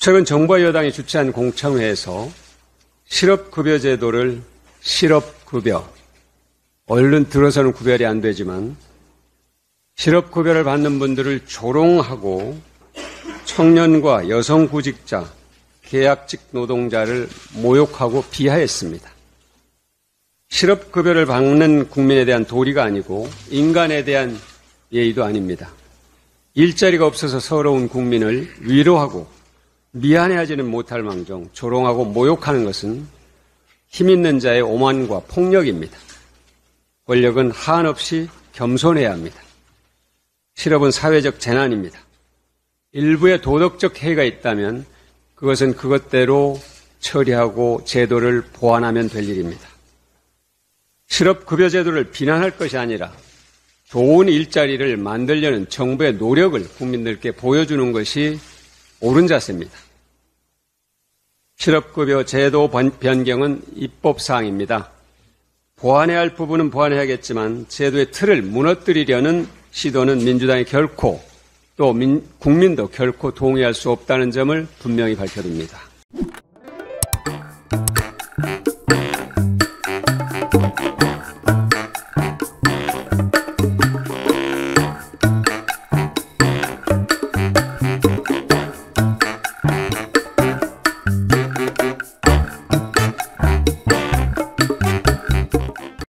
최근 정부와 여당이 주최한 공청회에서 실업급여 제도를 실업급여, 얼른 들어서는 구별이 안 되지만 실업급여를 받는 분들을 조롱하고 청년과 여성구직자, 계약직 노동자를 모욕하고 비하했습니다. 실업급여를 받는 국민에 대한 도리가 아니고 인간에 대한 예의도 아닙니다. 일자리가 없어서 서러운 국민을 위로하고 미안해하지는 못할 망정 조롱하고 모욕하는 것은 힘있는 자의 오만과 폭력입니다. 권력은 한없이 겸손해야 합니다. 실업은 사회적 재난입니다. 일부의 도덕적 해이가 있다면 그것은 그것대로 처리하고 제도를 보완하면 될 일입니다. 실업급여 제도를 비난할 것이 아니라 좋은 일자리를 만들려는 정부의 노력을 국민들께 보여주는 것이 옳은 자세입니다. 실업급여 제도 변경은 입법사항입니다. 보완해야 할 부분은 보완해야겠지만 제도의 틀을 무너뜨리려는 시도는 민주당이 결코 또 국민도 결코 동의할 수 없다는 점을 분명히 밝혀둡니다.